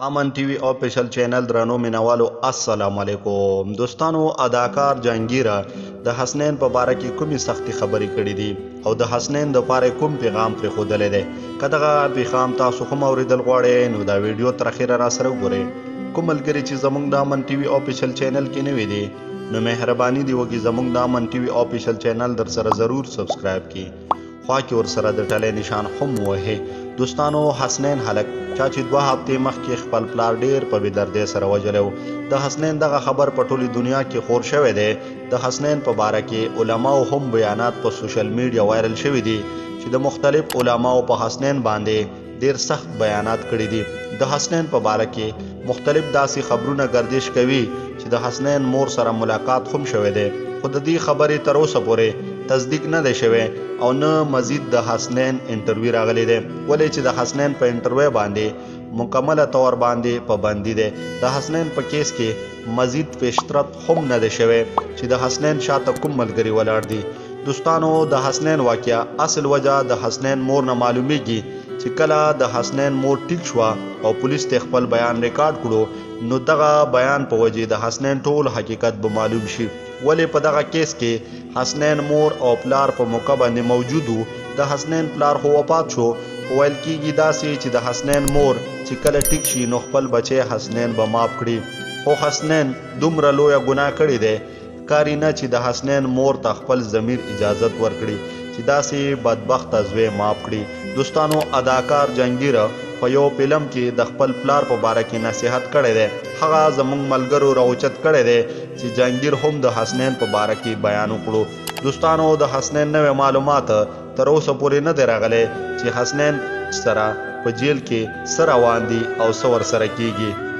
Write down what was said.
امن T V official channel درنو مینوالو السلام علیکم دوستانو اداکار جهانگیر د حسنین په باره کې کومي سختي خبرې کړې دي او د حسنین د پاره کوم پیغام پر خودلې ده کداغه پیغام تاسو کوم اوریدل غواړئ نو دا ویډیو تر اخره را سره وګورئ کوم ملګری چې زمونږ د امن T V official channel کې نه وي دي نو مهرباني دی وګي زمونږ د امن T V official channel در سره ضرور سبسکرایب کړئ خوا کې ور سره د ټلې نشان هم وهه دوستانو حسنین هلک چا چې 2 هفته مخکې خپل پلار ډیر په بدردې سره وجلو د حسنین دغه خبر په ټولي دنیا کې خور شوې ده د حسنین په باره کې علماو هم بیانات په سوشل میډیا وایرل شوي دي چې د مختلف علماو په حسنین باندې ډیر سخت بیانات کړي دي د حسنین په باره کې مختلف داسي خبرونه گردش کوي چې د حسنین مور سره ملاقات هم شوې ده خود دې خبرې تر اوسه پورې تصدیق نه دی شوی او نه مزید د حسنین انټرویو راغلی دی ولې چې د حسنین په انټرویو باندې مکمله طور باندې پابندي ده د حسنین په کیس کې مزید پیشرفت هم نه دی شوی چې د حسنین شاته کوم ملګری ولاړ دي دوستانو د حسنین واقعیا اصل وجہ د حسنین مور نه معلومیږي چې کله د حسنین مور ټیک شو او پولیس ته خپل بیان ریکارډ کړو نو دغه بیان په وجه د حسنین ټول حقیقت به معلوم شي ولې په دغه کیس کې حسنین مور او پلار په موقع باندې موجودو د حسنین پلار خو وفات شو ویل کېږي داسې چې د حسنین مور چې کله ټیک شي نو خپل بچی حسنین به معاف کړي خو حسنین دومره لویه ګناه کړې ده کاری نه چې د حسنین مور ته خپل ضمیر اجازت ورکړي چې داسې بدبخت زوی معاف کړي دوستانو اداکار جهانگیر په یو فلم کې د خپل پلار په باره کې نصیحت کړی دی هغه زموږ ملګرو راوچت کړی دی چې جهانگیر هم د حسنین په باره کې بیان وکړو دوستانو د حسنین نوې معلومات تر اوسه پورې نه دی راغلی چې حسنین سره په جیل کې څه روان دي او څه ورسره کیږي